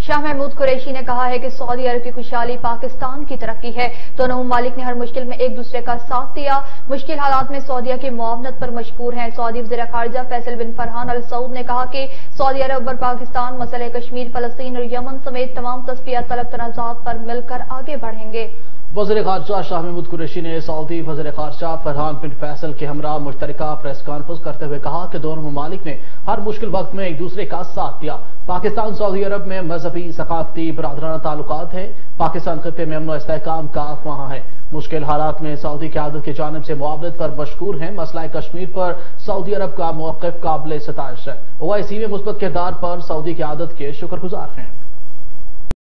शाह महमूद कुरैशी ने कहा है कि सऊदी अरब की खुशहाली पाकिस्तान की तरक्की है। दोनों ममालिक ने हर मुश्किल में एक दूसरे का साथ दिया। मुश्किल हालात में सऊदीया की मुआवनत पर मशकूर हैं। सऊदी वज़ीर ख़ारिजा फैसल बिन फरहान अल सऊद ने कहा कि सऊदी अरब और पाकिस्तान मसले कश्मीर, फलस्तीन और यमन समेत तमाम तस्फिया तलब तनाज़ात पर मिलकर आगे बढ़ेंगे। वज़ीर ख़ारिजा शाह महमूद कुरैशी ने सऊदी वज़ीर ख़ारिजा फरहान बिन फैसल के हमरा मुश्तरका प्रेस कॉन्फ्रेंस करते हुए कहा कि दोनों ममालिक ने हर मुश्किल वक्त में एक दूसरे का साथ दिया। पाकिस्तान सऊदी अरब में मजहबी, सकाफती, बरादराना ताल्लुकात है। पाकिस्तान खित्ते में अमन और इस्तेहकाम का वहां है। मुश्किल हालात में सऊदी क़यादत की जानिब से मुआवनत पर मशकूर हैं। मसला कश्मीर पर सऊदी अरब का मौक़िफ़ काबिल सताइश है। ओआईसी में मुस्बत किरदार पर सऊदी क़यादत के शुक्रगुजार हैं।